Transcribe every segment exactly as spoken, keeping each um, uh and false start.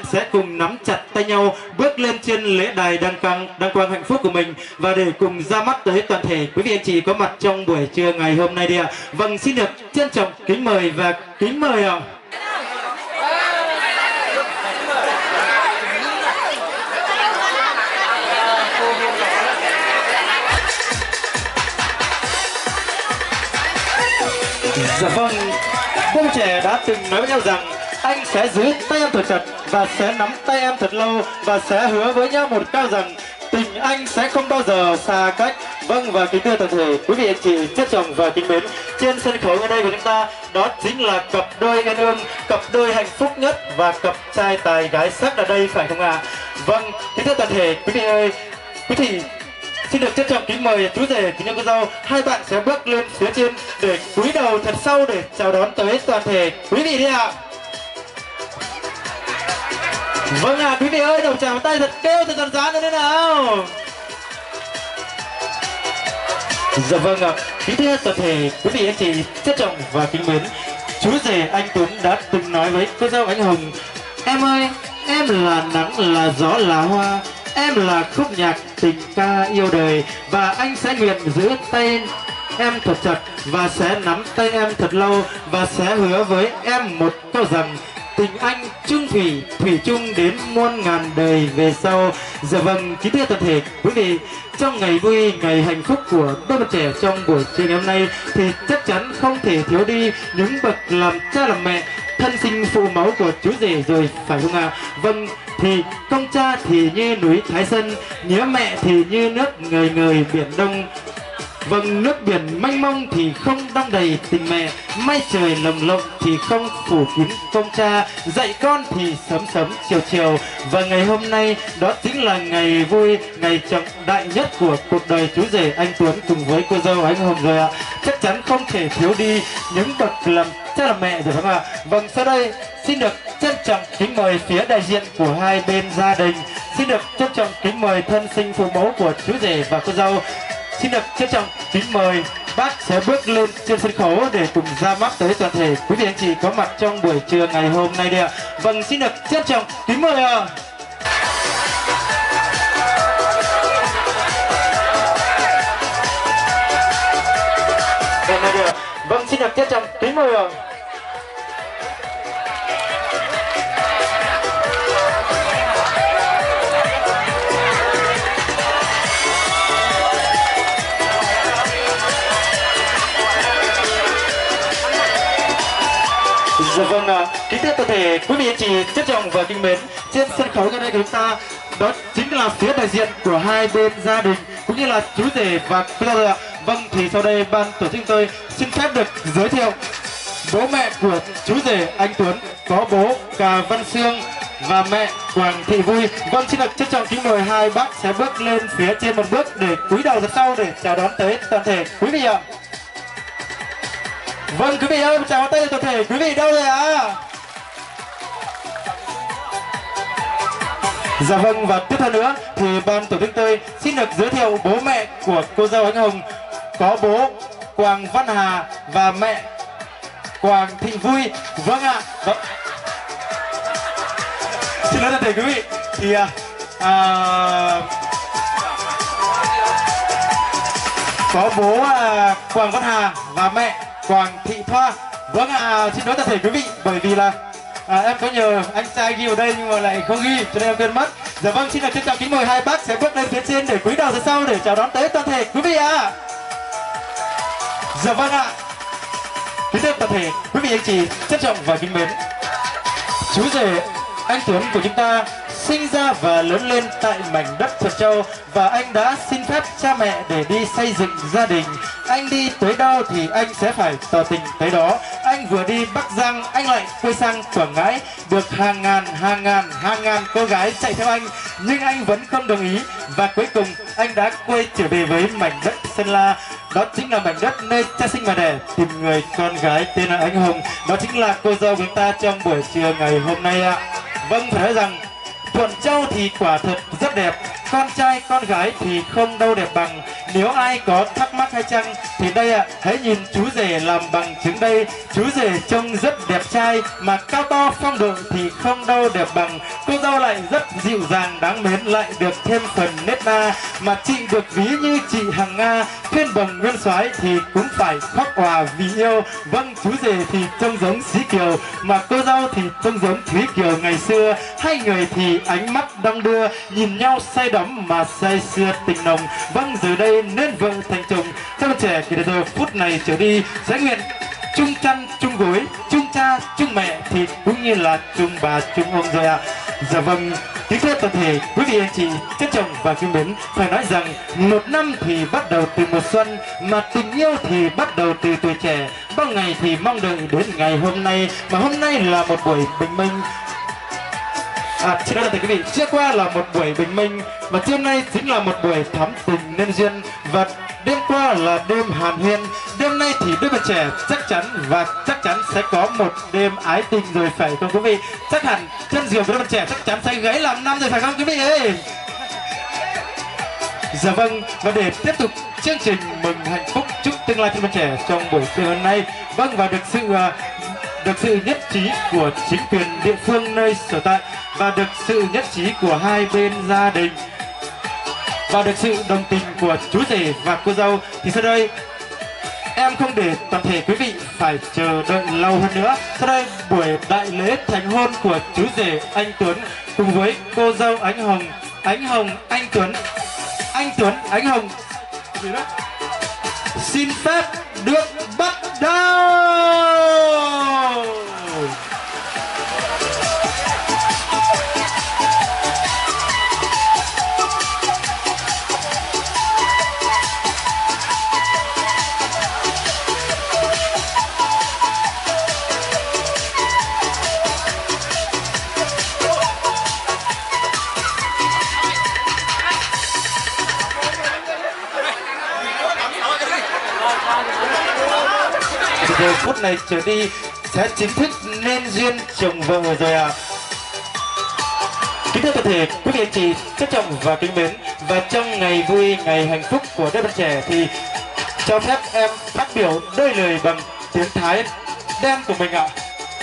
sẽ cùng nắm chặt tay nhau bước lên trên lễ đài đăng quang đăng quang hạnh phúc của mình và để cùng ra mắt tới toàn thể quý vị anh chị có mặt trong buổi trưa ngày hôm nay đi ạ. Vâng, xin được trân trọng kính mời và kính mời ạ. Dạ vâng, cô trẻ đã từng nói với nhau rằng anh sẽ giữ tay em thật chặt và sẽ nắm tay em thật lâu và sẽ hứa với nhau một câu rằng tình anh sẽ không bao giờ xa cách. Vâng, và kính thưa toàn thể quý vị anh chị trân trọng và kính mến, trên sân khấu ở đây của chúng ta đó chính là cặp đôi uyên ương, cặp đôi hạnh phúc nhất và cặp trai tài gái sắc ở đây, phải không ạ? À? Vâng, kính thưa toàn thể quý vị ơi, quý vị xin được trân trọng kính mời chú rể kính cô dâu, hai bạn sẽ bước lên phía trên để cúi đầu thật sâu để chào đón tới toàn thể quý vị đi ạ. Vâng ạ, à, quý vị ơi, đầu chào tay thật kêu thật giòn giã nữa thế nào. Dạ vâng ạ, à, kính thưa toàn thể quý vị anh chị trân trọng và kính mến, chú rể anh Tuấn đã từng nói với cô dâu anh Hồng: em ơi, em là nắng là gió là hoa, em là khúc nhạc tình ca yêu đời, và anh sẽ nguyện giữ tay em thật chặt và sẽ nắm tay em thật lâu và sẽ hứa với em một câu rằng tình anh chung thủy, thủy chung đến muôn ngàn đời về sau. Dạ vâng, kính thưa toàn thể quý vị, trong ngày vui, ngày hạnh phúc của đôi bạn trẻ trong buổi trưa ngày hôm nay thì chắc chắn không thể thiếu đi những bậc làm cha làm mẹ, thân sinh phụ mẫu của chú rể rồi, phải không ạ? À? Vâng, thì công cha thì như núi Thái Sơn, nhớ mẹ thì như nước ngời ngời biển Đông. Vâng, nước biển mênh mông thì không đong đầy tình mẹ, mây trời lồng lộng thì không phủ kín công cha, dạy con thì sớm sớm chiều chiều. Và ngày hôm nay đó chính là ngày vui, ngày trọng đại nhất của cuộc đời chú rể anh Tuấn cùng với cô dâu anh Hồng rồi ạ. Chắc chắn không thể thiếu đi những bậc làm cha làm mẹ rồi, phải không ạ? Vâng, sau đây xin được trân trọng kính mời phía đại diện của hai bên gia đình, xin được trân trọng kính mời thân sinh phụ mẫu của chú rể và cô dâu. Xin được trân trọng kính mời bác sẽ bước lên trên sân khấu để cùng ra mắt tới toàn thể quý vị anh chị có mặt trong buổi trưa ngày hôm nay đây ạ. Vâng, xin được trân trọng kính mời ạ. Vâng, xin được trân trọng kính mời ạ. Dạ vâng ạ, à, kính thưa toàn thể quý vị anh chị trân trọng và kính mến, trên sân khấu ngày nay của chúng ta đó chính là phía đại diện của hai bên gia đình cũng như là chú rể và cô dâu ạ. Vâng, thì sau đây ban tổ chức chúng tôi xin phép được giới thiệu bố mẹ của chú rể anh Tuấn, có bố Cà Văn Sương và mẹ Quảng Thị Vui. Vâng, xin được trân trọng kính mời hai bác sẽ bước lên phía trên một bước để cúi đầu thật sâu để chào đón tới toàn thể quý vị ạ. Vâng, quý vị ơi, chào tay toàn thể quý vị đâu rồi ạ? À? Dạ vâng, và tiếp theo nữa thì ban tổ chức tôi xin được giới thiệu bố mẹ của cô dâu anh Hồng, có bố Quảng Văn Hà và mẹ Quảng Thị Vui. Vâng ạ. Vâng. Xin lỗi toàn thể quý vị, thì à, có bố à, Quảng Văn Hà và mẹ Quảng Thị Thoa. Vâng ạ, à, xin lỗi toàn thể quý vị bởi vì là à, em có nhờ anh trai ghi ở đây nhưng mà lại không ghi cho nên em quên mất. Dạ vâng, xin được trân trọng kính mời hai bác sẽ bước lên phía trên để cúi đầu ra sau để chào đón tới toàn thể quý vị ạ. À. Dạ vâng ạ. À. Kính thưa toàn thể quý vị anh chị trân trọng và kính mến, chú rể anh Tuấn của chúng ta sinh ra và lớn lên tại mảnh đất Thuận Châu và anh đã xin phép cha mẹ để đi xây dựng gia đình. Anh đi tới đâu thì anh sẽ phải tỏ tình tới đó. Anh vừa đi Bắc Giang, anh lại quay sang Quảng Ngãi, được hàng ngàn, hàng ngàn, hàng ngàn cô gái chạy theo anh, nhưng anh vẫn không đồng ý và cuối cùng anh đã quay trở về với mảnh đất Sơn La. Đó chính là mảnh đất nơi cha sinh mà đẻ, tìm người con gái tên là anh Hồng. Đó chính là cô dâu của chúng ta trong buổi trưa ngày hôm nay ạ. Vâng, phải nói rằng Thuận Châu thì quả thật rất đẹp, con trai con gái thì không đâu đẹp bằng. Nếu ai có thắc mắc hay chăng Thì đây ạ, à, hãy nhìn chú rể làm bằng chứng đây. Chú rể trông rất đẹp trai, mà cao to phong độ thì không đâu đẹp bằng. Cô dâu lại rất dịu dàng đáng mến, lại được thêm phần nết na. Mà chị được ví như chị Hằng Nga, thiên bồng nguyên soái thì cũng phải khóc òa vì yêu. Vâng, chú rể thì trông giống Sĩ Kiều, mà cô dâu thì trông giống Thúy Kiều ngày xưa. Hai người thì ánh mắt đong đưa, nhìn nhau say đắm mà say sưa tình nồng. Vâng, giờ đây nên vợ thành chồng. Các bạn trẻ kể từ giờ phút này trở đi sẽ nguyện chung chăn chung gối, chung cha chung mẹ thì cũng như là chung bà chung ông rồi ạ. Dạ vâng, kính thưa toàn thể quý vị anh chị trân trọng và kính mến, phải nói rằng một năm thì bắt đầu từ mùa xuân, mà tình yêu thì bắt đầu từ tuổi trẻ. Bao ngày thì mong đợi đến ngày hôm nay, mà hôm nay là một buổi bình minh. À, xin lỗi quý vị, trước qua là một buổi bình minh, và trưa nay chính là một buổi thắm tình nên duyên, và đêm qua là đêm hàn huyên. Đêm nay thì đôi bạn trẻ chắc chắn và chắc chắn sẽ có một đêm ái tình rồi phải không quý vị? Chắc hẳn chân giường của đôi bạn trẻ chắc chắn sẽ gãy làm năm rồi phải không quý vị ơi? Dạ vâng, và để tiếp tục chương trình mừng hạnh phúc chúc tương lai cho bạn trẻ trong buổi trưa hôm nay, vâng, và được sự uh, được sự nhất trí của chính quyền địa phương nơi sở tại, và được sự nhất trí của hai bên gia đình, và được sự đồng tình của chú rể và cô dâu, thì sau đây em không để toàn thể quý vị phải chờ đợi lâu hơn nữa. Sau đây buổi đại lễ thành hôn của chú rể anh Tuấn cùng với cô dâu Ánh Hồng, Ánh Hồng anh Tuấn, anh Tuấn Ánh Hồng gì đó xin phép được bắt đầu. Giờ phút này trở đi sẽ chính thức nên duyên chồng vợ rồi ạ. À. Kính thưa toàn thể quý vị anh chị trân trọng và kính mến, và trong ngày vui ngày hạnh phúc của đôi bạn trẻ thì cho phép em phát biểu đôi lời bằng tiếng Thái đen của mình ạ. À.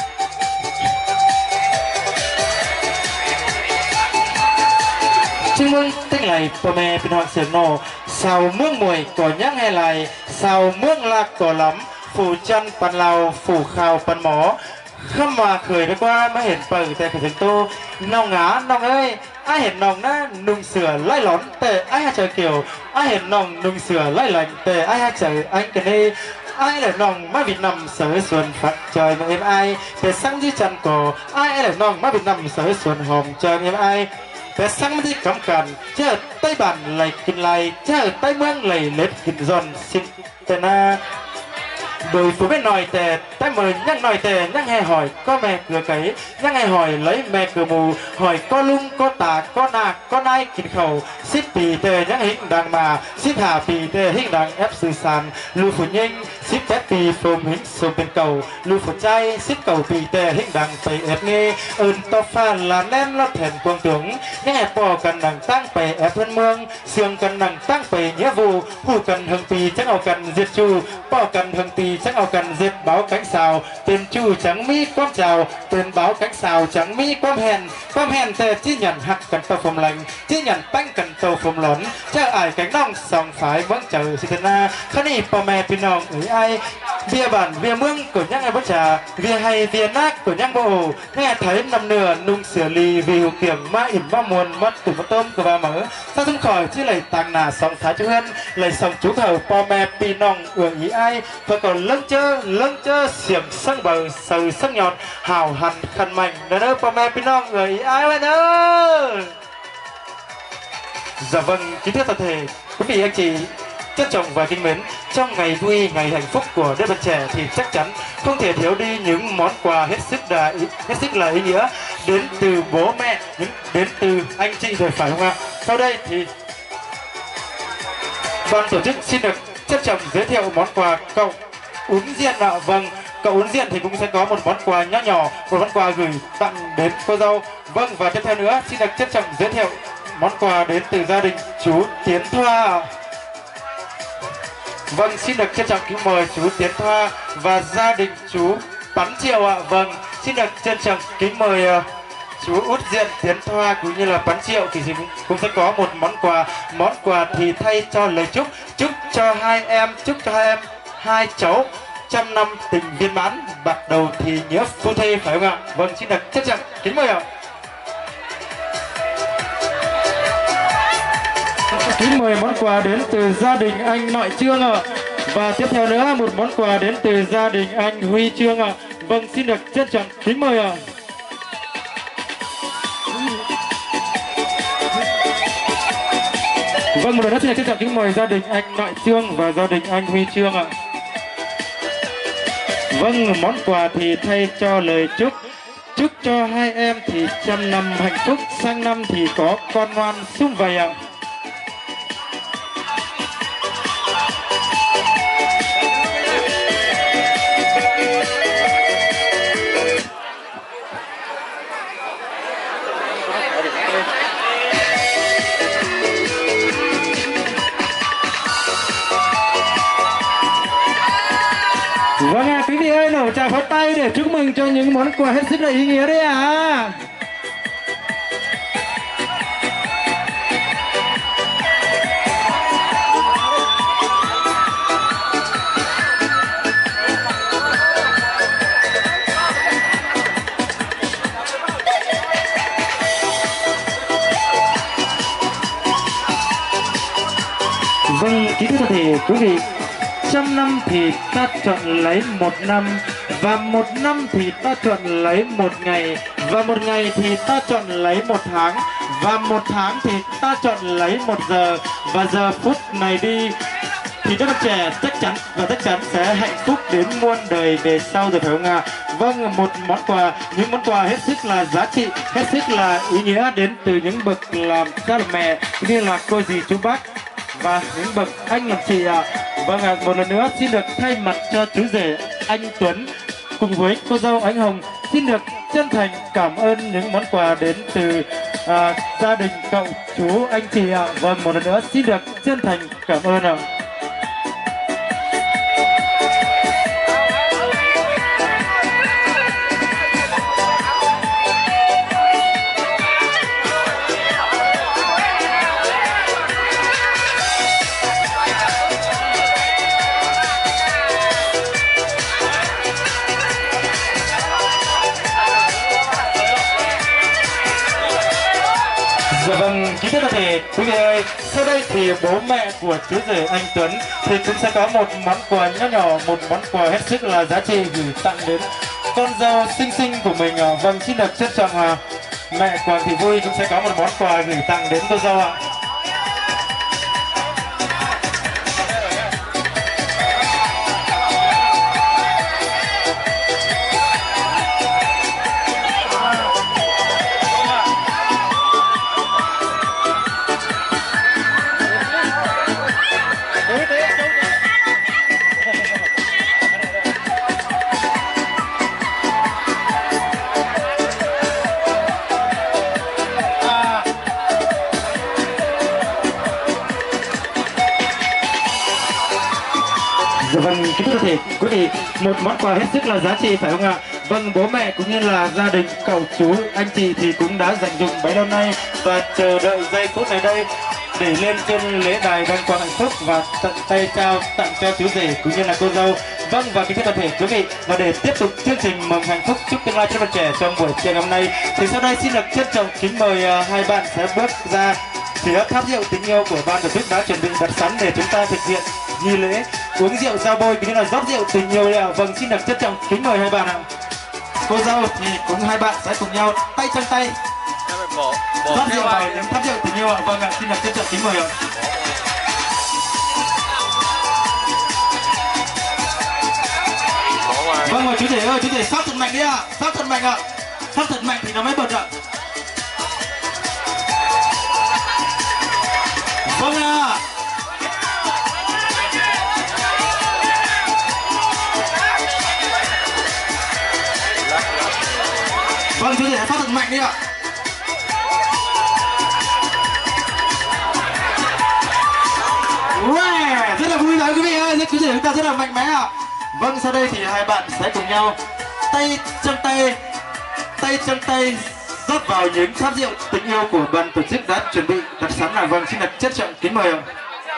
Chúc mừng tết ngày bố mẹ bên hoàng sườn nổ sao mương mùi có nhắc nghe lại sao mương lạc có lắm phủ chân pan lao phủ khao pan mó khăm mà cười đi qua mới ห็นเปิดแต่ขึงโตน้องหงาน้องเอ้ยไอเห็นน้องนะนุ่งเสือไล่หลอนแต่ไอหาเจอเกี่ยวไอเห็นน้องนุ่งเสือไล่หลังแต่ไอหาเจออันกันนี่ไอเลยน้องมาบิดนำเสือส่วนฝักจอยมาเอ็มไอแต่สั่งที่จันก่อไอเลยน้องมาบิดนำเสือส่วนหอมจอยเอ็มไอแต่สั่งไม่ได้กำกันเจ้าใต้บันไหลกินไหลเจ้าใต้เมืองไหลเล็ดกินจอนสิ้นแต่นาโดยphụ bên nói tè tay mời nhắc nói tè nhắc nghe hỏi có mẹ cửa cấy nhắc nghe hỏi lấy mẹ cửa mù hỏi có lung có tà có nạc có nai kịch khẩu xích pì tè nhắc hình đằng mà xích hà pì tè hình đằng ép sư sàn lưu phụ nhanh xích tép pì phồm hình sồm bên cầu lưu phụ trai xích cầu pì tè hình đằng phải ép nghe ơn to pha là nén lót thèn quang tướng nhắc nghe bò cần đằng tăng phải ép thân mương xương cần đằng tăng phải nhớ vụ hù cần hưng pì chắc ao cần diệt chu bò cần hưng pì chắc ao cần diệt báo cánh xào tên chu trắng mỹ quam chào tên báo cánh xào trắng mỹ quam hèn quam hèn tè chi nhận hạt cần tàu phồng lành chi nhận bánh cần tàu phồng lớn cha ải cánh nong sòng phái vắng chờ si tên na khá nì bò mẹ pin nong ấy ai bia bản bia mương của nhang ai bó trà bia hay bia nát của nhang bộ nghe thấy nằm nửa nung sửa ly vì hữu kiểm ma ỉm ba muôn mất tủ mất tôm của bà mở sao không khỏi chứ lại tàng nà sòng thái cho hơn lại sòng chú thầu bò mẹ pin nong ưa ý ai và còn lưng chơ lưng chơ xiềng sang bờ sờ sang nhọt hào hằn khăn mạnh đó đâu bò mẹ pin nong ưa ý ai vậy nữa. Dạ vâng, kính thưa toàn thể quý vị anh chị trân trọng và kính mến, trong ngày vui ngày hạnh phúc của đôi bạn trẻ thì chắc chắn không thể thiếu đi những món quà hết sức là hết sức là ý nghĩa đến từ bố mẹ, những đến từ anh chị rồi phải không ạ? Sau đây thì ban tổ chức xin được trân trọng giới thiệu món quà cậu Uốn Diện ạ. Vâng, cậu Uốn Diện thì cũng sẽ có một món quà nhỏ nhỏ, một món quà gửi tặng đến cô dâu. Vâng, và tiếp theo nữa xin được trân trọng giới thiệu món quà đến từ gia đình chú Tiến Thoa. Vâng, xin được trân trọng kính mời chú Tiến Thoa và gia đình chú Bắn Triệu ạ. Vâng, xin được trân trọng kính mời uh, chú Út Diện, Tiến Thoa cũng như là Bắn Triệu thì cũng, cũng sẽ có một món quà. Món quà thì thay cho lời chúc, chúc cho hai em, chúc cho hai em, hai cháu trăm năm tình viên mãn, bắt đầu thì nhớ phu thê phải không ạ? Vâng, xin được trân trọng kính mời ạ. Kính mời món quà đến từ gia đình anh Nội Trương ạ. Và tiếp theo nữa một món quà đến từ gia đình anh Huy Trương ạ. Vâng, xin được trân trọng kính mời ạ. Vâng, một lần nữa xin được trân trọng kính mời gia đình anh Nội Trương và gia đình anh Huy Trương ạ. Vâng, món quà thì thay cho lời chúc, chúc cho hai em thì trăm năm hạnh phúc, sang năm thì có con ngoan sum vầy ạ. Vâng ạ, à, quý vị ơi, nổ tràng pháo tay để chúc mừng cho những món quà hết sức là ý nghĩa đấy ạ. À. Vâng, kính thưa toàn thể quý vị, trăm năm thì ta chọn lấy một năm, và một năm thì ta chọn lấy một ngày, và một ngày thì ta chọn lấy một tháng, và một tháng thì ta chọn lấy một giờ, và giờ phút này đi thì các bạn trẻ chắc chắn và chắc chắn sẽ hạnh phúc đến muôn đời về sau rồi phải không ạ? Vâng, một món quà, những món quà hết sức là giá trị, hết sức là ý nghĩa đến từ những bậc làm cha làm mẹ như là cô dì chú bác và những bậc anh làm chị ạ. À. Vâng ạ, à, một lần nữa xin được thay mặt cho chú rể anh Tuấn cùng với cô dâu anh Hồng xin được chân thành cảm ơn những món quà đến từ à, gia đình cậu chú anh chị ạ. À. Vâng, một lần nữa xin được chân thành cảm ơn ạ. À. Dạ vâng, kính thưa toàn thể quý vị ơi, sau đây thì bố mẹ của chú rể anh Tuấn thì cũng sẽ có một món quà nhỏ nhỏ, một món quà hết sức là giá trị gửi tặng đến con dâu xinh xinh của mình. Vâng, xin được trân trọng à, mẹ Quảng Thị Vui cũng sẽ có một món quà gửi tặng đến cô dâu ạ. Dạ vâng, kính thưa thể quý vị, một món quà hết sức là giá trị phải không ạ? Vâng, bố mẹ cũng như là gia đình cậu chú anh chị thì cũng đã dành dụng bấy lâu nay và chờ đợi giây phút này đây để lên trên lễ đài đăng quang hạnh phúc và tận tay trao tặng cho chú rể cũng như là cô dâu. Vâng, và kính thưa toàn thể quý vị, và để tiếp tục chương trình mừng hạnh phúc chúc tương lai cho bạn trẻ trong buổi chiều ngày hôm nay thì sau đây xin được trân trọng kính mời uh, hai bạn sẽ bước ra phía tháp rượu tình yêu của ban tổ chức đã chuẩn bị đặt sẵn để chúng ta thực hiện nghi lễ uống rượu giao bôi cũng như là rót rượu tình yêu ạ. Vâng, xin được trân trọng kính mời hai bạn ạ. Cô dâu thì cũng hai bạn sẽ cùng nhau tay trong tay rót rượu vào đến tháp rượu tình yêu ạ. Vâng ạ, xin được trân trọng kính mời ạ. Vâng, mời chú rể ơi, chú rể sóc thật mạnh đi ạ, sóc thật mạnh ạ, sóc thật mạnh thì nó mới bật ạ. Vâng ạ. Vâng, chú rể phát thật mạnh đi ạ. Wow, rất là là vui rồi quý vị ơi, chú rể chúng ta rất là mạnh mẽ ạ. Vâng, sau đây thì hai bạn sẽ cùng nhau tay trong tay, tay trong tay rót vào những tháp rượu tình yêu của ban tổ chức đã chuẩn bị đặt sẵn là. Vâng, xin được trân trọng kính mời ạ.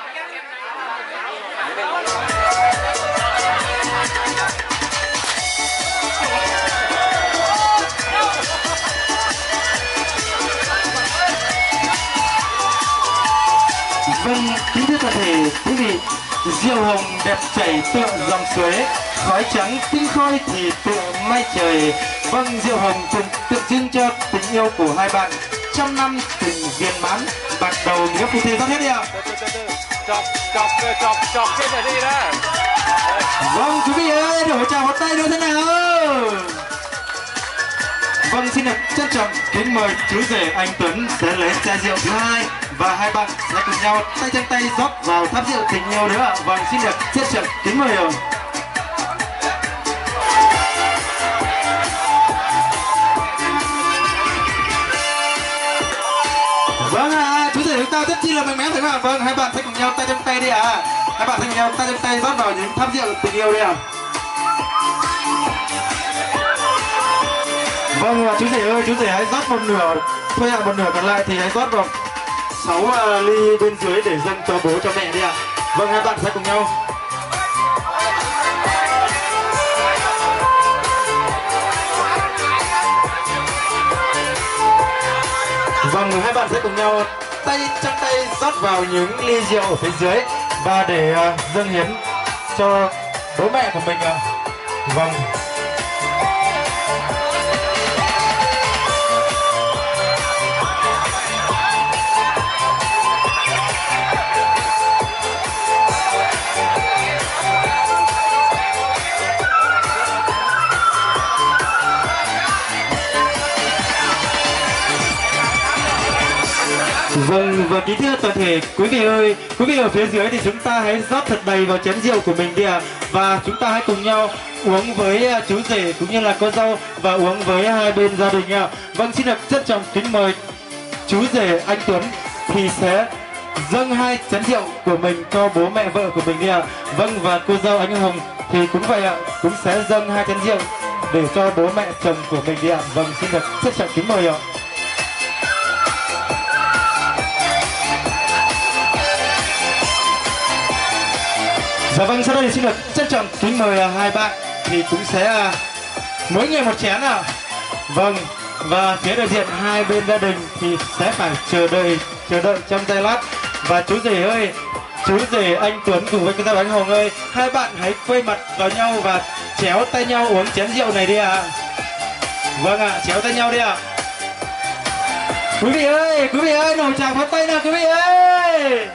Vâng, kính thưa toàn thể quý vị, rượu hồng đẹp chảy tựa dòng suối, khói trắng tinh khôi thì tựa mây trời. Vâng, rượu hồng tượng, tượng trưng cho tình yêu của hai bạn, trăm năm tình viên mãn, bạc đầu nghĩa phu thê. Rót hết đi ạ. Chọc, chọc, chọc, chọc trên này đi đó. Vâng, quý vị ơi, đổ chào một tay nữa thế nào? Vâng, xin được trân trọng kính mời chú rể anh Tuấn sẽ lấy chai rượu thứ hai và hai bạn sẽ cùng nhau tay trên tay rót vào tháp rượu tình yêu nữa ạ. Vâng, xin được trân trọng kính mời ạ. Vâng ạ, à, chú rể chúng ta rất chi là mạnh mẽ phải không ạ? Vâng, hai bạn sẽ cùng nhau tay trong tay đi ạ. À. Hai bạn sẽ cùng nhau tay trong tay rót vào những tháp rượu tình yêu đi ạ. À. Vâng, chú rể ơi, chú rể hãy rót một nửa thôi ạ, một nửa còn lại thì hãy rót vào sáu uh, ly bên dưới để dâng cho bố cho mẹ đi ạ. Vâng, hai bạn sẽ cùng nhau. Vâng, hai bạn sẽ cùng nhau tay trong tay rót vào những ly rượu ở phía dưới và để uh, dâng hiến cho bố mẹ của mình ạ. Vâng. Vâng, và kính thưa toàn thể quý vị ơi, quý vị ở phía dưới thì chúng ta hãy rót thật đầy vào chén rượu của mình đi ạ. Và chúng ta hãy cùng nhau uống với chú rể cũng như là con dâu và uống với hai bên gia đình ạ. Vâng, xin được trân trọng kính mời chú rể anh Tuấn thì sẽ dâng hai chén rượu của mình cho bố mẹ vợ của mình đi ạ. Vâng, và cô dâu anh Hồng thì cũng vậy ạ, cũng sẽ dâng hai chén rượu để cho bố mẹ chồng của mình đi ạ. Vâng, xin được trân trọng kính mời ạ. Dạ vâng, sau đây thì xin được trân trọng kính mời uh, hai bạn thì cũng sẽ uh, mỗi người một chén ạ. Vâng, và phía đại diện hai bên gia đình thì sẽ phải chờ đợi chờ đợi trong giây lát. Và chú rể ơi, chú rể anh Tuấn cùng với cô dâu anh Hồng ơi, hai bạn hãy quay mặt vào nhau và chéo tay nhau uống chén rượu này đi ạ. À. Vâng ạ, à, chéo tay nhau đi ạ. À. Quý vị ơi, quý vị ơi, nổi chào pháo tay nào quý vị ơi.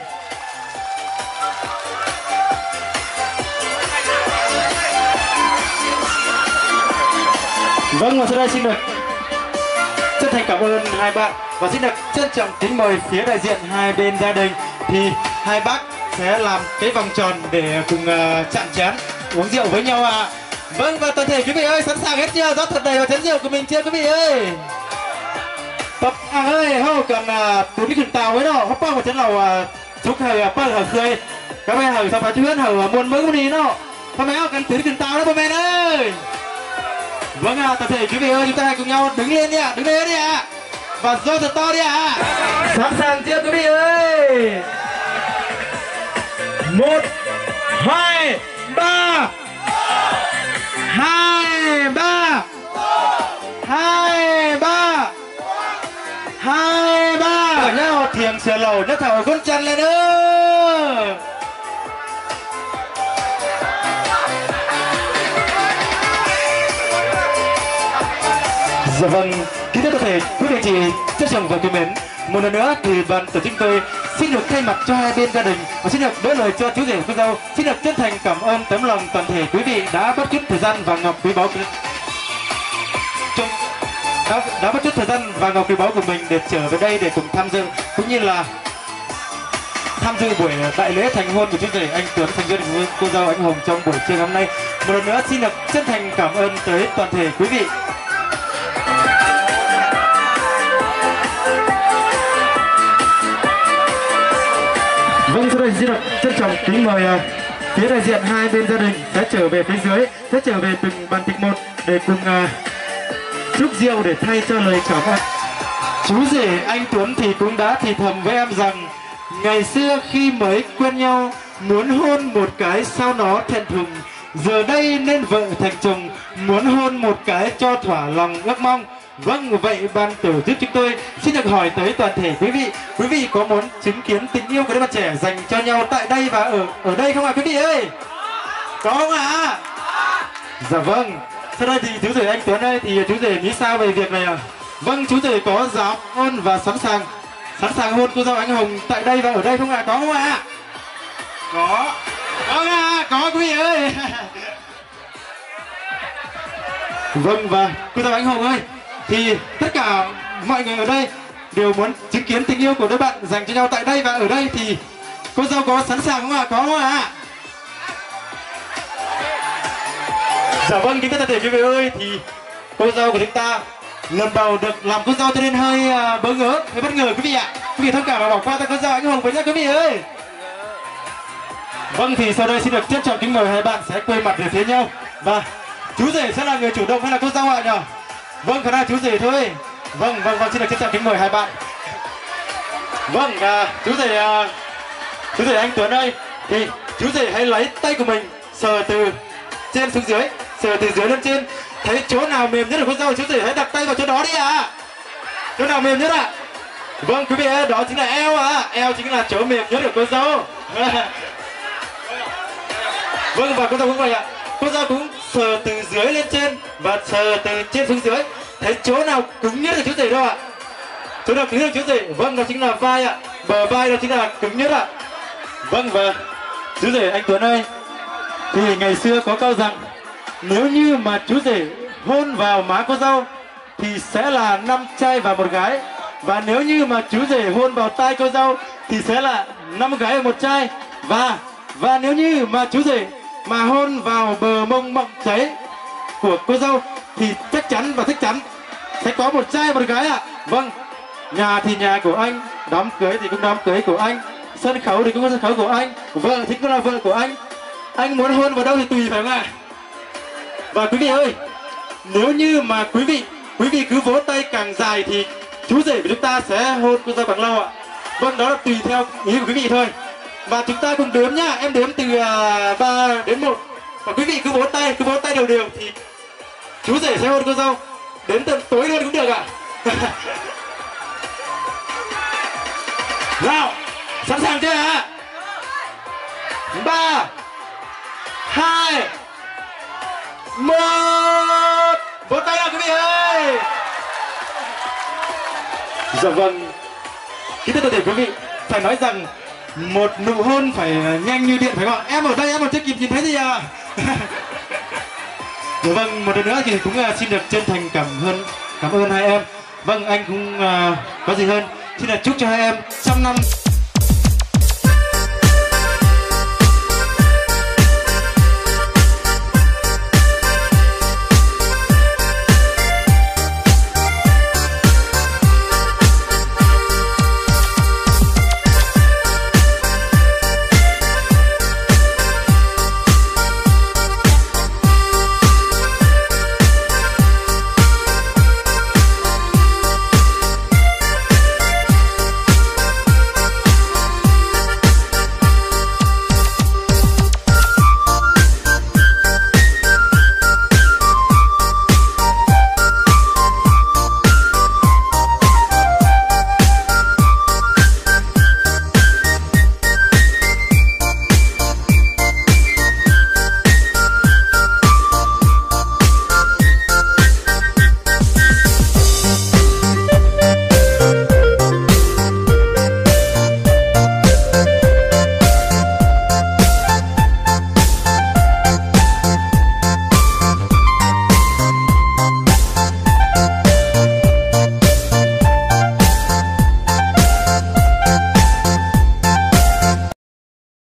Vâng, và sau đây xin được chân thành cảm ơn hai bạn và xin được trân trọng kính mời phía đại diện hai bên gia đình thì hai bác sẽ làm cái vòng tròn để cùng uh, chạm chén uống rượu với nhau ạ. À. Vâng, và toàn thể quý vị ơi, sẵn sàng hết chưa? Rót thật đầy vào chén rượu của mình chưa quý vị ơi? Tập à ơi, hô còn tụi cái khẩn tàu ấy đó, hấp bao một chén lầu chúc hờ bao hờ khơi, các bạn hờ sao phải chưa hờ muôn mới đi nó, các bạn cần tụi cái khẩn tàu đó các bạn ơi. Vâng ạ, à, tập thể quý vị ơi, chúng ta hãy cùng nhau đứng lên đi ạ, à, đứng lên đi ạ, à. Và rơi thật to đi ạ. À. Sẵn sàng chưa quý vị ơi? Một, hai, ba, hai, ba, hai, ba, hai, ba. Ở nhau thiềng sửa lầu nước thảo con chân lên nữa. Dạ vâng, kính thưa toàn thể quý vị chị trân trọng và quý mến, một lần nữa thì ban tổ chức tôi xin được thay mặt cho hai bên gia đình và xin được đối lời cho chú rể cô dâu, xin được chân thành cảm ơn tấm lòng toàn thể quý vị đã bất chút thời gian và ngọc quý báu đã, đã bất chút thời gian và ngọc quý báu của mình để trở về đây để cùng tham dự cũng như là tham dự buổi đại lễ thành hôn của chú rể anh Tuấn thành viên của cô dâu anh Hồng trong buổi trưa hôm nay. Một lần nữa xin được chân thành cảm ơn tới toàn thể quý vị. Vâng, sau đây xin được trân trọng kính mời uh, phía đại diện hai bên gia đình sẽ trở về phía dưới, sẽ trở về từng bàn tiệc một để cùng uh, chúc rượu để thay cho lời cảm ơn. Chú rể anh Tuấn thì cũng đã thì thầm với em rằng ngày xưa khi mới quen nhau muốn hôn một cái sao nó thẹn thùng, giờ đây nên vợ thành chồng muốn hôn một cái cho thỏa lòng ước mong. Vâng, vậy ban tổ chức chúng tôi xin được hỏi tới toàn thể quý vị, quý vị có muốn chứng kiến tình yêu của đôi bạn trẻ dành cho nhau tại đây và ở ở đây không ạ quý vị ơi? Có không ạ? Dạ vâng. Sau đây thì chú rể anh Tuấn ơi, thì chú rể nghĩ sao về việc này ạ? À? Vâng, chú rể có dám hôn và sẵn sàng sẵn sàng hôn cô dâu anh Hồng tại đây và ở đây không ạ? À? Có không ạ? À? Có. Có ạ, có quý vị ơi. Vâng, và cô dâu anh Hồng ơi, thì tất cả mọi người ở đây đều muốn chứng kiến tình yêu của đôi bạn dành cho nhau tại đây và ở đây, thì cô dâu có sẵn sàng không ạ? À? Có không ạ? À? Dạ vâng, kính thưa toàn thể quý vị ơi, thì cô dâu của chúng ta lần đầu được làm cô dâu cho nên hơi uh, bỡ ngỡ, hơi bất ngờ quý vị ạ. Quý vị thông cảm và bỏ qua tay cô dâu anh Hồng với nhé quý vị ơi. Vâng, thì sau đây xin được trân trọng kính mời hai bạn sẽ quay mặt về phía nhau, và chú rể sẽ là người chủ động hay là cô dâu ạ nhỉ? Vâng, khả năng chú rể thôi. Vâng, vâng, vâng, xin được trân trọng kính mời hai bạn. Vâng, à, chú rể à, chú rể anh Tuấn ơi, thì chú rể hãy lấy tay của mình sờ từ trên xuống dưới, sờ từ dưới lên trên, thấy chỗ nào mềm nhất của cô dâu chú rể hãy đặt tay vào chỗ đó đi ạ. À. Chỗ nào mềm nhất ạ? À? Vâng quý vị ơi, đó chính là eo ạ. À. Eo chính là chỗ mềm nhất của cô dâu. Vâng, và cô dâu cũng vậy ạ. À. Cô dâu cũng sờ từ dưới lên trên và sờ từ trên xuống dưới, thấy chỗ nào cứng nhất là chú rể đâu ạ? À? Chỗ nào cứng nhất là chú rể? Vâng, đó chính là vai ạ. À. Bờ vai đó chính là cứng nhất ạ. À. Vâng, và chú rể anh Tuấn ơi, thì ngày xưa có câu rằng nếu như mà chú rể hôn vào má cô dâu thì sẽ là năm trai và một gái, và nếu như mà chú rể hôn vào tai cô dâu thì sẽ là năm gái và một trai, và và nếu như mà chú rể mà hôn vào bờ mông mọng cháy của cô dâu thì chắc chắn và chắc chắn sẽ có một trai một gái ạ. À. Vâng, nhà thì nhà của anh, đám cưới thì cũng đám cưới của anh, sân khấu thì cũng có sân khấu của anh, vợ thì cũng là vợ của anh. Anh muốn hôn vào đâu thì tùy phải không ạ? Và quý vị ơi, nếu như mà quý vị quý vị cứ vỗ tay càng dài thì chú rể của chúng ta sẽ hôn cô dâu càng lâu ạ. Vâng, đó là tùy theo ý của quý vị thôi. Và chúng ta cùng đếm nhá, em đếm từ ba đến một, và quý vị cứ vỗ tay, cứ vỗ tay đều đều thì chú rể sẽ hôn cô dâu đến tận tối luôn cũng được ạ. Nào, sẵn sàng chưa ạ? Ba, hai, một, vỗ tay nào quý vị ơi. Dạ vâng, kính thưa toàn thể quý vị, phải nói rằng một nụ hôn phải nhanh như điện phải không ạ? Em ở đây em còn chưa kịp nhìn thấy gì à? Dạ vâng, một lần nữa thì cũng uh, xin được chân thành cảm ơn cảm ơn hai em. Vâng, anh cũng uh, có gì hơn, xin là chúc cho hai em trăm năm